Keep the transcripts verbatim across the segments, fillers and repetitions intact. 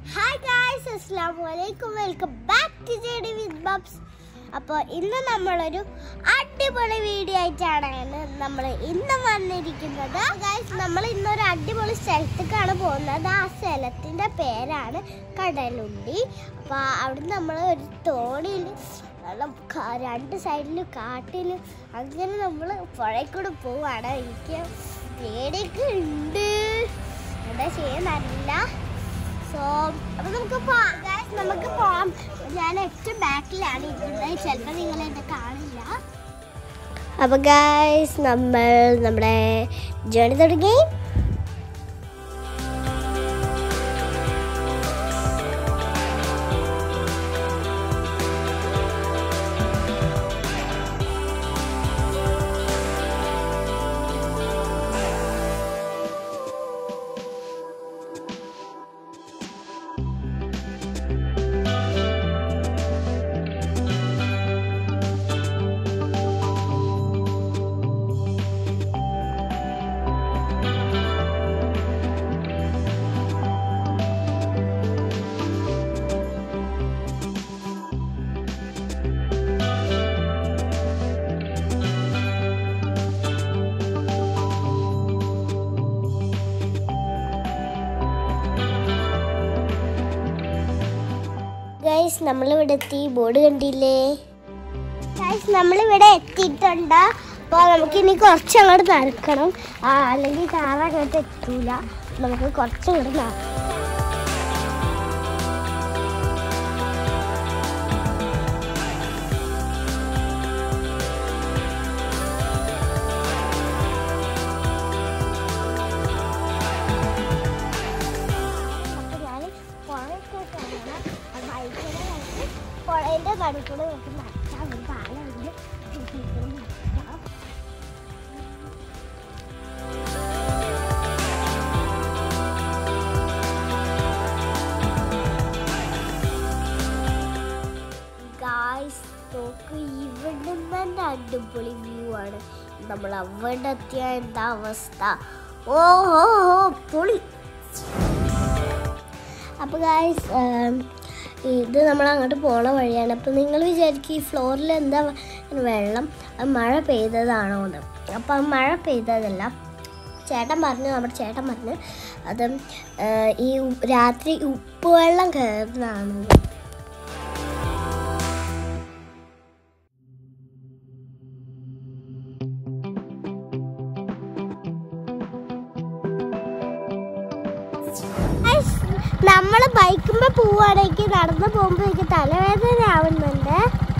Hi guys, Assalamualaikum. Welcome back to J D with Bubs. അപ്പോൾ ഇന്ന് നമ്മളൊരു അടിപൊളി വീഡിയോ ആയിട്ടാണ് നമ്മൾ ഇന്ന് വന്നിരിക്കുന്നത്. ഗൈസ്, നമ്മൾ ഇന്നൊരു അടിപൊളി സ്ഥലത്തേക്കാണ് പോകുന്നത്. ആ സ്ഥലത്തിൻ്റെ പേരാണ് കടലുണ്ടി. അപ്പോൾ അവിടെ നമ്മൾ ഒരു തോണിയിൽ രണ്ട് സൈഡിൽ കാട്ടിൽ അങ്ങനെ നമ്മൾ പുഴയ്ക്കൂടെ പോവാണ്. എനിക്ക് പേടിയൊക്കെ ഉണ്ട്, എന്താ ചെയ്യുന്നറിയില്ല. സോ അപ്പോൾ നമുക്ക് പോവാം ഗൈസ്, നമുക്ക് പോവാം. ഞാൻ ഏറ്റവും ബാക്കിലാണ് ഇരിക്കുന്നത്, ചിലപ്പോൾ നിങ്ങൾ എന്നെ കാണില്ല. അപ്പോൾ ഗൈസ്, നമ്മൾ നമ്മുടെ ജേർണി തുടങ്ങി. ഗൈസ്, നമ്മളിവിടെ എത്തി. ബോർഡ് കണ്ടില്ലേ ഗൈസ്? നമ്മളിവിടെ എത്തിയിട്ടുണ്ട്. അപ്പോൾ നമുക്കിനി കുറച്ചങ്ങോട്ട് നടക്കണം, അല്ലെങ്കിൽ കാറങ്ങോട്ട് എത്തൂല. നമുക്ക് കുറച്ചങ്ങോട്ട് നടക്കണം. പുഴയുടെ നടുക്കൂടെ നമുക്ക് നടക്കാം. ഒരു പാലമുണ്ട്, നടക്കാം. ഗായ്സ്, നോക്ക്, ഇവിടെ തന്നെ അടിപൊളി വ്യൂ ആണ്. നമ്മൾ അവിടെ എത്തിയ എന്താ അവസ്ഥ! ഓഹോ പൊളി. അപ്പോൾ ഗായ്സ്, ഇത് നമ്മൾ അങ്ങോട്ട് പോണ വഴിയാണ്. അപ്പോൾ നിങ്ങൾ വിചാരിക്കും ഈ ഫ്ലോറിൽ എന്താ വെള്ളം, മഴ പെയ്തതാണോ എന്ന്. അപ്പം മഴ പെയ്തതല്ല, ചേട്ടൻ പറഞ്ഞു, നമ്മുടെ ചേട്ടൻ പറഞ്ഞു അത് ഈ രാത്രി ഉപ്പുവെള്ളം കയറുന്നതാണ്. നമ്മൾ ബൈക്കുമ്പോൾ പോവുകയാണെങ്കിൽ നടന്ന് പോകുമ്പോൾ എനിക്ക് തലവേദന ആവുന്നുണ്ട്.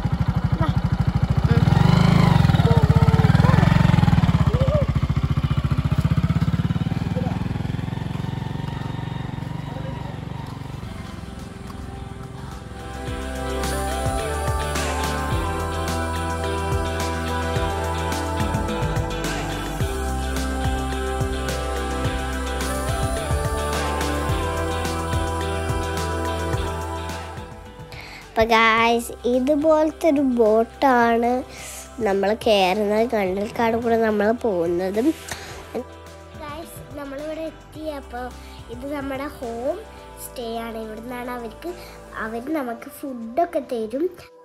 അപ്പോൾ ഗായ്സ്, ഇതുപോലത്തെ ഒരു ബോട്ടാണ് നമ്മൾ കയറുന്നത്. കണ്ടൽക്കാട് കൂടെ നമ്മൾ പോകുന്നതും. ഗായ്സ്, നമ്മളിവിടെ എത്തി. അപ്പോൾ ഇത് നമ്മുടെ ഹോം സ്റ്റേ ആണ്. ഇവിടെ നിന്നാണ് അവർക്ക് അവർ നമുക്ക് ഫുഡൊക്കെ തരും.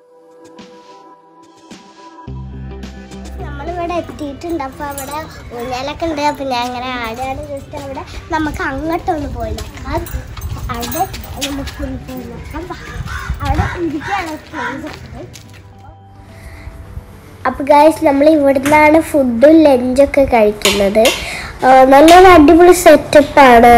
നമ്മളിവിടെ എത്തിയിട്ടുണ്ട്. അപ്പോൾ അവിടെ ഊഞ്ഞാലൊക്കെ ഉണ്ട്. അപ്പോൾ ഞാൻ അങ്ങനെ ആടാണ് ജസ്റ്റ് അവിടെ നമുക്ക് അങ്ങോട്ടൊന്ന് പോയി നോക്കാം. അവിടെ നമുക്ക് പോയി നോക്കാം. അവിടെ ഇരിക്കാനുള്ള പ്ലേസ് ഉണ്ട്. അപ്പോൾ ഗായ്സ്, നമ്മൾ ഇവിടെ നിന്നാണ് ഫുഡും ലഞ്ചൊക്കെ കഴിക്കുന്നത്. നല്ലൊരു അടിപൊളി സെറ്റപ്പാണ്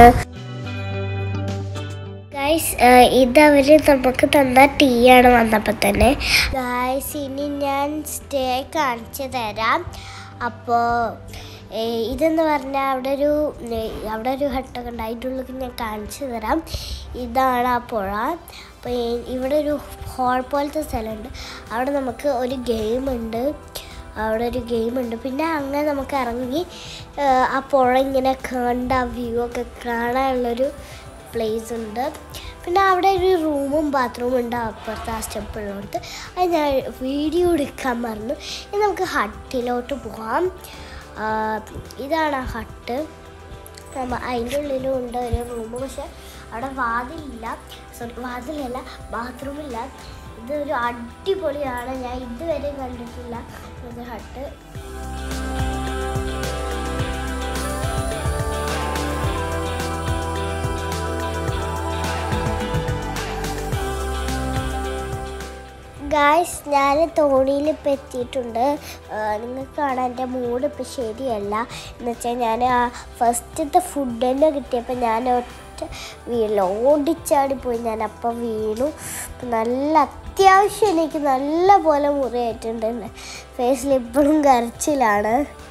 ഗായ്സ്. ഇതവർ നമുക്ക് തന്ന ടീ ആണ് വന്നപ്പോൾ തന്നെ. ഗായ്സ്, ഇനി ഞാൻ സ്റ്റേ കാണിച്ചു തരാം. അപ്പോൾ ഇതെന്ന് പറഞ്ഞാൽ അവിടെ ഒരു അവിടെ ഒരു ഹട്ടൊക്കെ ഉണ്ടായിട്ടുള്ളത് ഞാൻ കാണിച്ചു തരാം. ഇതാണ് ആ പുഴ. അപ്പോൾ ഇവിടെ ഒരു ഹോൾ പോലത്തെ സ്ഥലമുണ്ട്. അവിടെ നമുക്ക് ഒരു ഗെയിമുണ്ട് അവിടെ ഒരു ഗെയിമുണ്ട് പിന്നെ അങ്ങനെ നമുക്ക് ഇറങ്ങി ആ പുഴ ഇങ്ങനെ കണ്ട വ്യൂ ഒക്കെ കാണാനുള്ളൊരു പ്ലേസ് ഉണ്ട്. പിന്നെ അവിടെ ഒരു റൂമും ബാത്റൂമും ഉണ്ട് അപ്പുറത്ത് ആ സ്റ്റെപ്പുള്ളടുത്ത്. അത് ഞാൻ വീഡിയോ എടുക്കാൻ മറന്നു. ഇനി നമുക്ക് ഹട്ടിലോട്ട് പോകാം. ഇതാണ് ആ ഹട്ട്. അതിൻ്റെ ഉള്ളിലും ഉണ്ട് ഒരു റൂം, പക്ഷെ അവിടെ വാതിലില്ല, സോറി വാതിലല്ല ബാത്റൂമില്ല. ഇതൊരു അടിപൊളിയാണ്, ഞാൻ ഇതുവരെ കണ്ടിട്ടില്ല ഇത് ഹട്ട്. ഗായ്സ്, ഞാൻ തോണിയിൽ ഇപ്പം എത്തിയിട്ടുണ്ട്. നിങ്ങൾക്ക് കാണാൻ എൻ്റെ മൂഡ് ഇപ്പം ശരിയല്ല എന്ന് വെച്ചാൽ ഞാൻ ആ ഫസ്റ്റത്തെ ഫുഡ് തന്നെ കിട്ടിയപ്പോൾ ഞാൻ ഒറ്റ വീട്ടിൽ ഓടിച്ചാടിപ്പോയി. ഞാൻ അപ്പം വീണു. നല്ല അത്യാവശ്യം എനിക്ക് നല്ല പോലെ മുറിയായിട്ടുണ്ട്. എൻ്റെ ഫേസിൽ ഇപ്പോഴും കരച്ചിലാണ്.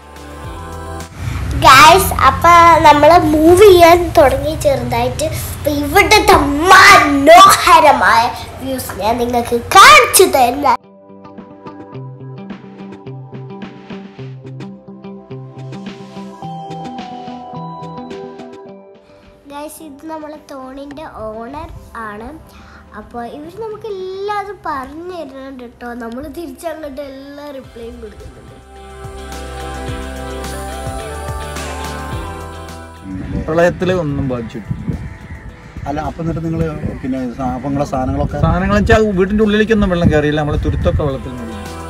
ഗായ്സ്, അപ്പം നമ്മൾ മൂവ് ചെയ്യാൻ തുടങ്ങി ചെറുതായിട്ട്. അപ്പം ഇവിടുത്തെ മനോഹരമായ വ്യൂസ് ഞാൻ നിങ്ങൾക്ക് കാണിച്ചു തരാം. ഗായ്സ്, ഇത് നമ്മളെ തോണിൻ്റെ ഓണർ ആണ്. അപ്പോൾ ഇവർ നമുക്ക് എല്ലാതും പറഞ്ഞു തരുന്നുണ്ട് കേട്ടോ. നമ്മൾ തിരിച്ചങ്ങോട്ട് എല്ലാ റിപ്ലൈയും കൊടുക്കുന്നുണ്ട്. പ്രളയത്തില് ഒന്നും ബാധിച്ചിട്ടില്ല. അല്ല, അപ്പം എന്നിട്ട് നിങ്ങൾ പിന്നെ അപ്പം നിങ്ങളെ സാധനങ്ങളൊക്കെ സാധനങ്ങൾ വെച്ചാൽ വീട്ടിൻ്റെ ഉള്ളിലേക്കൊന്നും വെള്ളം കയറിയില്ല. നമ്മളെ തുരുത്തൊക്കെ വെള്ളത്തിൽ നിന്ന്.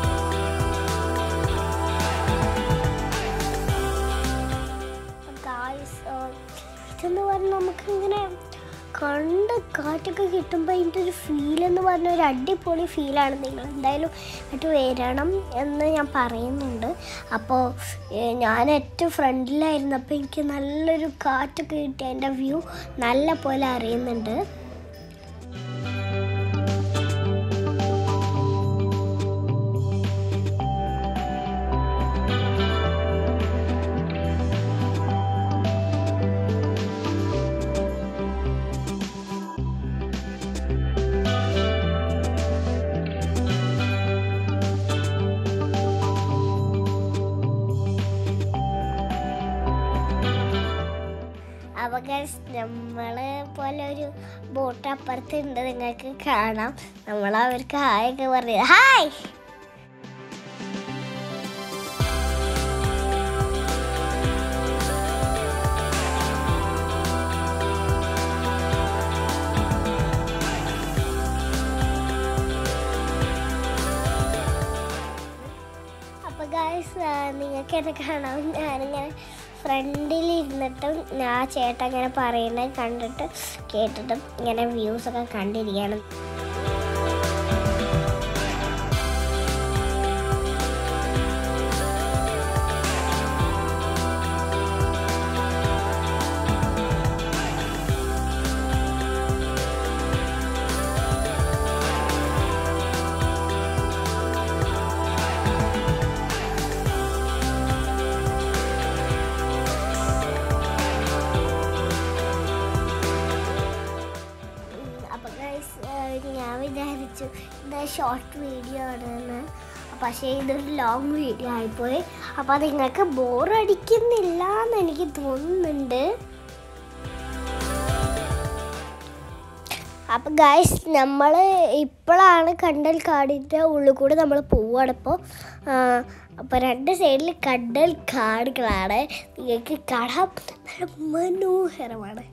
ഇതെന്ന് പറഞ്ഞാൽ നമുക്കിങ്ങനെ കണ്ട് കാറ്റൊക്കെ കിട്ടുമ്പോൾ അതിൻ്റെ ഒരു ഫീലെന്ന് പറഞ്ഞ ഒരു അടിപൊളി ഫീലാണ്. നിങ്ങൾ എന്തായാലും എന്നിട്ട് വരണം എന്ന് ഞാൻ പറയുന്നുണ്ട്. അപ്പോൾ ഞാൻ ഏറ്റവും ഫ്രണ്ടിലായിരുന്നു. അപ്പോൾ എനിക്ക് നല്ലൊരു കാറ്റൊക്കെ കിട്ടി അതിൻ്റെ വ്യൂ നല്ല പോലെ അറിയുന്നുണ്ട്. അപ്പോൾ ഗൈസ്, നമ്മളെ പോലെ ഒരു ബോട്ട് അപ്പുറത്തുണ്ട്, നിങ്ങൾക്ക് കാണാം. നമ്മൾ അവർക്ക് ഹായ് ഒക്കെ പറഞ്ഞു. ഹായ്. അപ്പോൾ ഗൈസ്, നിങ്ങൾക്ക് എന്നെ കാണാം. ഞാനിങ്ങനെ ഫ്രണ്ടിലിരുന്നിട്ടും ആ ചേട്ടൻ ഇങ്ങനെ പറയുന്നത് കണ്ടിട്ട് കേട്ടിട്ടും ഇങ്ങനെ വ്യൂസൊക്കെ കണ്ടിരിക്കണം. ഞാൻ വിചാരിച്ചു ഇത് ഷോർട്ട് വീഡിയോ ആണെന്ന്, പക്ഷേ ഇതൊരു ലോങ് വീഡിയോ ആയിപ്പോയി. അപ്പോൾ അത് നിങ്ങൾക്ക് ബോറടിക്കുന്നില്ല എന്ന് എനിക്ക് തോന്നുന്നുണ്ട്. അപ്പം ഗൈസ്, നമ്മൾ ഇപ്പോഴാണ് കണ്ടൽ കാടിൻ്റെ ഉള്ളിൽ കൂടി നമ്മൾ പോവുകയാണ്. ഇപ്പോൾ അപ്പോൾ രണ്ട് സൈഡിൽ കണ്ടൽ കാടുകളാണ്. നിങ്ങൾക്ക് കാണാൻ നല്ല മനോഹരമാണ്.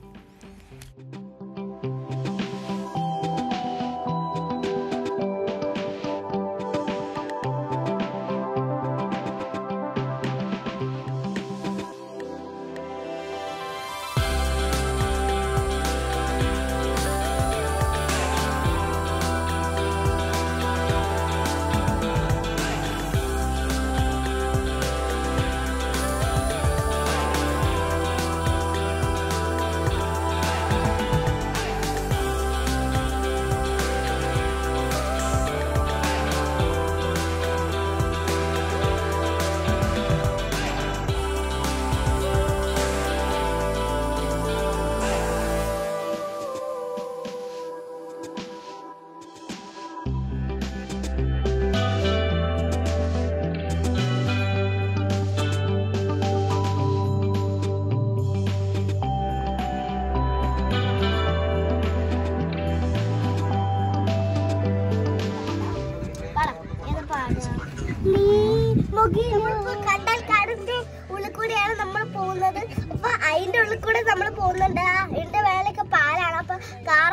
കണ്ടൽ കാടിന്റെ ഉള്ളിൽ കൂടെയാണ് നമ്മൾ പോകുന്നത്. അപ്പൊ അതിന്റെ ഉള്ളിൽ കൂടെ നമ്മൾ പോകുന്നുണ്ട്. ഇതിന്റെ മേലൊക്കെ പാലാണ്. അപ്പൊ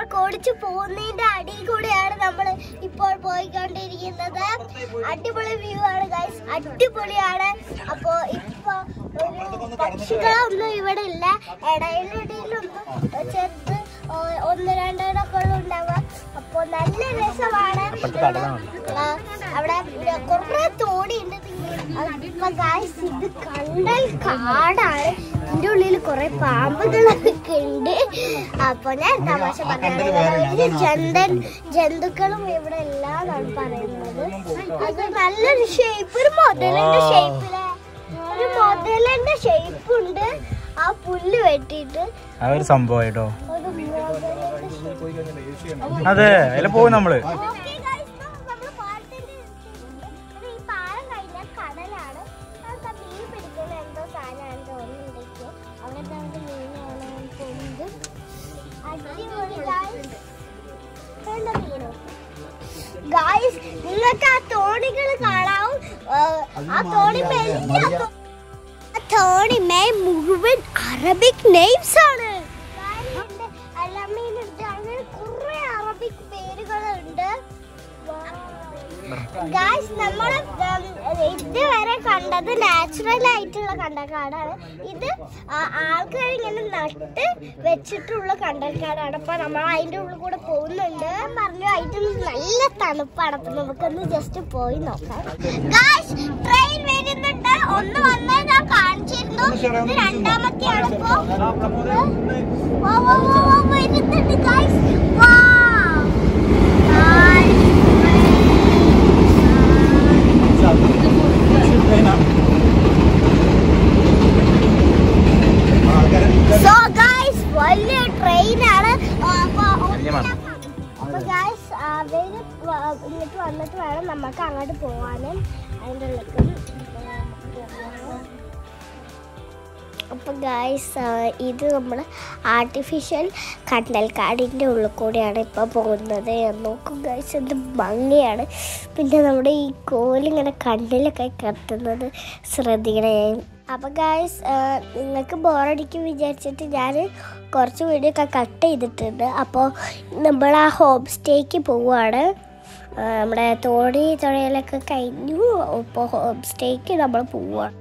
ട്രക്കൊക്കെ ഓടിച്ചു പോകുന്നതിന്റെ അടിയിൽ കൂടെയാണ് നമ്മൾ ഇപ്പോൾ പോയിക്കൊണ്ടിരിക്കുന്നത്. അടിപൊളി വ്യൂ ആണ് ഗൈസ്, അടിപൊളിയാണ്. അപ്പോ ഇപ്പൊ ഒരു പക്ഷികളൊന്നും ഇവിടെ ഇല്ല, ഇടയിലിടയിലൊന്നും ചെറുത് ഒന്ന് രണ്ടെണ്ണൊക്കെ ഉണ്ടാവുക. അപ്പൊ നല്ല രസമാണ്. അവിടെ കുറെ തോണിയുണ്ട്. അപ്പൊ ഗൈസ് ഇത് കണ്ടൽ കാടാണ്, ഇതിന്റെ ഉള്ളിൽ കുറെ പാമ്പുകളൊക്കെ ഉണ്ട്. അപ്പൊ ഞാൻ തമാശ പറഞ്ഞ ജന്തൻ ജന്തുക്കളും ഇവിടെ എല്ലാതാണ് പറയുന്നത്. അത് നല്ലൊരു ഷേപ്പ്, ഒരു മുതലിന്റെ ഷേപ്പില് ഒരു മുതലിന്റെ ഷേപ്പ് ഉണ്ട്. ആ പുല്ല് വെട്ടിയിട്ട് ആ ഒരു സംഭവമായിട്ടോ. അതെ, അതിൽ പോകും നമ്മള്. നിങ്ങൾക്ക് ആ തോണികൾ കാണാവും. ആ തോണി തോണിമേ മുഴുവൻ അറബിക് നെയിംസ് ആണ്. അങ്ങനെ കുറെ അറബിക് പേരുകളുണ്ട്. ഗായ്സ് നമ്മൾ ഇതുവരെ കണ്ടത് നാച്ചുറൽ ആയിട്ടുള്ള കണ്ടൽക്കാടാണ്. ഇത് ആൾക്കാർ ഇങ്ങനെ നട്ട് വെച്ചിട്ടുള്ള കണ്ടൽക്കാടാണ്. അപ്പൊ നമ്മൾ അതിന്റെ ഉള്ളിൽ കൂടെ പോകുന്നുണ്ട്. പറഞ്ഞു അതിന്റെ നല്ല തണുപ്പാണ്. അപ്പൊ നമുക്കൊന്ന് ജസ്റ്റ് പോയി നോക്കാം. ഗായ്സ് ട്രെയിൻ വരുന്നുണ്ട്. ഒന്ന് വന്നാൽ ഞാൻ കാണിച്ചിരുന്നു. ഇത് രണ്ടാമത്തെയാണ് ഇപ്പൊ വരുന്നുണ്ട്. ഗായ്സ് സോ ഗൈസ് വലിയ ട്രെയിനാണ്. അപ്പൊ ഗൈസ് അവര് ഇങ്ങോട്ട് വന്നിട്ട് വേണം നമുക്ക് അങ്ങോട്ട് പോവാനും. അതിൻ്റെ ഉള്ളിൽ അപ്പൊ ഗൈസ് ഇത് നമ്മൾ ആർട്ടിഫിഷ്യൽ കണ്ടൽക്കാടിൻ്റെ ഉള്ളിൽ കൂടെയാണ് ഇപ്പൊ പോകുന്നത്. നോക്കും ഗൈസ് എന്ത് ഭംഗിയാണ്. പിന്നെ നമ്മുടെ ഈ കോലിങ്ങനെ കണ്ണിലൊക്കെ കത്തുന്നത് ശ്രദ്ധിക്കണേ. അപ്പോൾ ഗൈസ് നിങ്ങൾക്ക് ബോറടിക്കും വിചാരിച്ചിട്ട് ഞാൻ കുറച്ച് വീഡിയോ ഒക്കെ കട്ട് ചെയ്തിട്ടുണ്ട്. അപ്പോൾ നമ്മൾ ആ ഹോം സ്റ്റേക്ക് പോവുകയാണ്. നമ്മുടെ തോണി തുഴയിലൊക്കെ കഴിഞ്ഞു. ഇപ്പോൾ ഹോം സ്റ്റേക്ക് നമ്മൾ പോവുകയാണ്.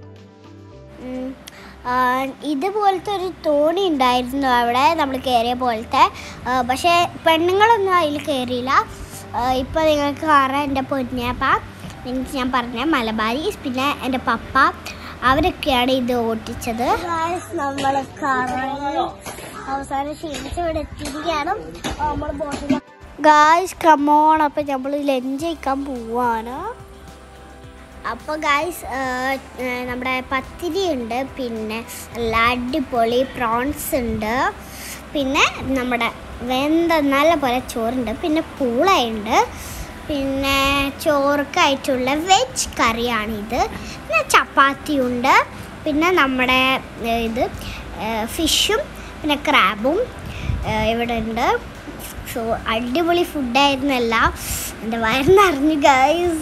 ഇതുപോലത്തെ ഒരു തോണി ഉണ്ടായിരുന്നു അവിടെ നമ്മൾ കയറിയ പോലത്തെ. പക്ഷേ പെണ്ണുങ്ങളൊന്നും അതിൽ കയറിയില്ല. ഇപ്പോൾ നിങ്ങൾക്ക് കാണാൻ എൻ്റെ പൊന്നപ്പ, എനിക്ക് ഞാൻ പറഞ്ഞ മലബാരീസ്, പിന്നെ എൻ്റെ പപ്പ, അവരൊക്കെയാണ് ഇത് ഓട്ടിച്ചത്. നമ്മൾ അവസാനം ക്ഷീണിച്ച് ഇവിടെ എത്തിയിരിക്കുകയാണ്. നമ്മൾ ബോട്ടിൽ ഗായ്സ് കമോൺ. അപ്പം നമ്മൾ ലഞ്ച് കഴിക്കാൻ പോവാണ്. അപ്പോൾ ഗായ്സ് നമ്മുടെ പത്തിരി ഉണ്ട്, പിന്നെ നല്ല അടിപൊളി പ്രോൺസ് ഉണ്ട്, പിന്നെ നമ്മുടെ വെന്ത നല്ല പോലെ ചോറുണ്ട്, പിന്നെ പൂളയുണ്ട്, പിന്നെ ചോറുക്കായിട്ടുള്ള വെജ് കറിയാണിത്, പിന്നെ ചപ്പാത്തി ഉണ്ട്, പിന്നെ നമ്മുടെ ഇത് ഫിഷും പിന്നെ ക്രാബും ഇവിടെ ഉണ്ട്. സോ അടിപൊളി ഫുഡായിരുന്നു എല്ലാം. എൻ്റെ വയറ് നിറഞ്ഞു ഗായ്സ്.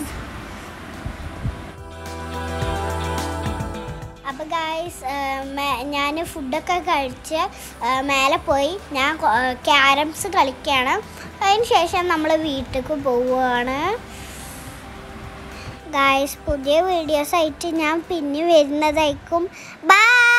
അപ്പോൾ ഗായ്സ് ഞാൻ ഫുഡൊക്കെ കഴിച്ച് മേലെ പോയി ഞാൻ ക്യാരംസ് കളിക്കുകയാണ്. അതിന് ശേഷം നമ്മൾ വീട്ടിലേക്ക് പോവുകയാണ്. ഗായ്സ് പുതിയ വീഡിയോസായിട്ട് ഞാൻ പിന്നെ വരുന്നതായിരിക്കും. ബൈ.